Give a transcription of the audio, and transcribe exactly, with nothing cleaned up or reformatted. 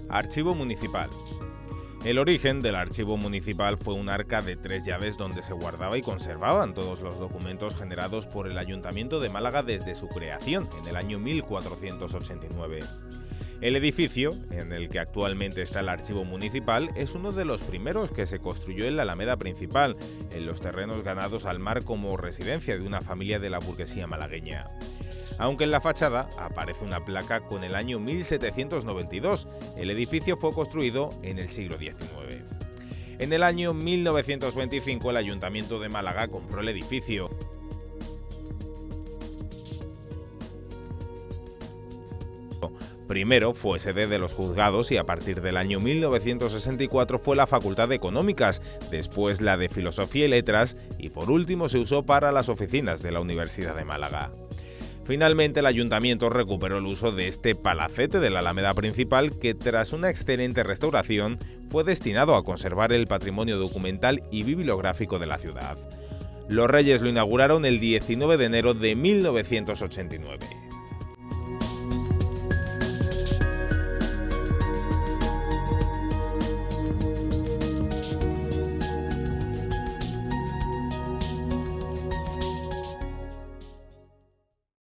Archivo Municipal. El origen del Archivo Municipal fue un arca de tres llaves donde se guardaba y conservaban todos los documentos generados por el Ayuntamiento de Málaga desde su creación en el año mil cuatrocientos ochenta y nueve. El edificio, en el que actualmente está el Archivo Municipal, es uno de los primeros que se construyó en la Alameda Principal, en los terrenos ganados al mar como residencia de una familia de la burguesía malagueña. Aunque en la fachada aparece una placa con el año mil setecientos noventa y dos, el edificio fue construido en el siglo diecinueve. En el año mil novecientos veinticinco el Ayuntamiento de Málaga compró el edificio. Primero fue sede de los juzgados y a partir del año mil novecientos sesenta y cuatro fue la Facultad de Económicas, después la de Filosofía y Letras y por último se usó para las oficinas de la Universidad de Málaga. Finalmente el Ayuntamiento recuperó el uso de este palacete de la Alameda Principal que tras una excelente restauración fue destinado a conservar el patrimonio documental y bibliográfico de la ciudad. Los Reyes lo inauguraron el diecinueve de enero de mil novecientos ochenta y nueve.